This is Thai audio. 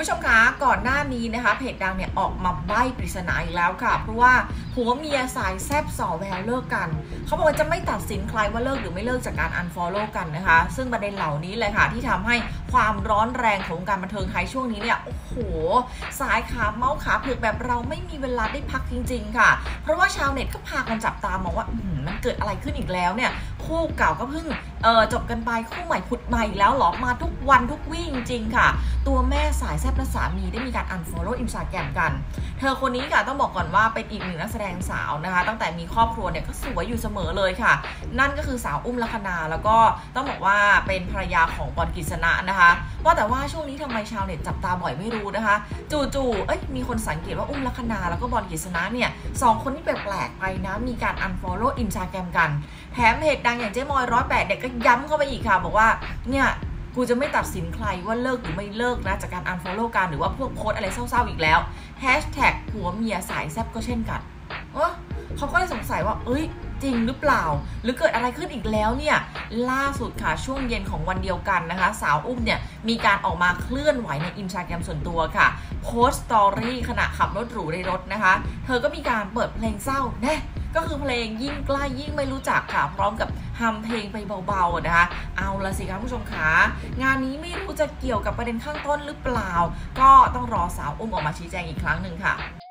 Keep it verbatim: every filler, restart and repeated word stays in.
ผู้ชมคะก่อนหน้านี้นะคะเพจดังเนี่ยออกมาใบ้ปริศนาอีกแล้วค่ะเพราะว่าผัวเมียสายแซบส่อแววเลิกกันเขาบอกว่าจะไม่ตัดสินใครว่าเลิกหรือไม่เลิกจากการ unfollow กันนะคะซึ่งประเด็นเหล่านี้เลยค่ะที่ทำให้ความร้อนแรงของการบันเทิงไทยช่วงนี้เนี่ยโอ้โหสายขาเมาส์ขาเผือกแบบเราไม่มีเวลาได้พักจริงๆค่ะเพราะว่าชาวเน็ตก็พากันจับตามองว่ามันเกิดอะไรขึ้นอีกแล้วเนี่ยคู่เก่าก็เพิ่งเออจบกันไปคู่ใหม่ผุดใหม่แล้วหรอมาทุกวันทุกวี่จริงๆค่ะตัวแม่สายแซ่บและสามีได้มีการ unfollow Instagram กันเธอคนนี้ค่ะต้องบอกก่อนว่าเป็นอีกหนึ่งนักแสดงสาวนะคะตั้งแต่มีครอบครัวเนี่ยก็สวยอยู่เสมอเลยค่ะนั่นก็คือสาวอุ้มลัคนาแล้วก็ต้องบอกว่าเป็นภรรยาของบอลกฤษณะนะคะว่าแต่ว่าช่วงนี้ทำไมชาวเน็ตจับตาบ่อยไม่รู้นะคะจู่ๆเอ้ยมีคนสังเกตว่าอุ้มลัคนาแล้วก็บอลกฤษณะเนี่ยสองคนนี้แปลกๆไปนะมีการ unfollow Instagram กันแถมเพจดังอย่างเจ๊มอยร้อยแปดเด็กก็ย้ำเข้าไปอีกค่ะบอกว่าเนี่ยกูจะไม่ตัดสินใครว่าเลิกหรือไม่เลิกนะจากการ unfollow กันหรือว่าพวกโพสอะไรเศร้าๆอีกแล้ว แฮชแท็กผัวเมียสายแซบก็เช่นกันเออเขาก็เลยสงสัยว่าเอ้ยจริงหรือเปล่าหรือเกิดอะไรขึ้นอีกแล้วเนี่ยล่าสุดค่ะช่วงเย็นของวันเดียวกันนะคะสาวอุ้มเนี่ยมีการออกมาเคลื่อนไหวในอินสตาแกรมส่วนตัวค่ะโพสต์สตอรี่ขณะขับรถหรูในรถนะคะเธอก็มีการเปิดเพลงเศร้าแน่ก็คือเพลงยิ่งใกล้ยิ่งไม่รู้จักค่ะพร้อมกับฮัมเพลงไปเบาๆนะคะเอาละสิคะผู้ชมขางานนี้ไม่รู้จะเกี่ยวกับประเด็นข้างต้นหรือเปล่าก็ต้องรอสาวอุ้มออกมาชี้แจงอีกครั้งหนึ่งค่ะ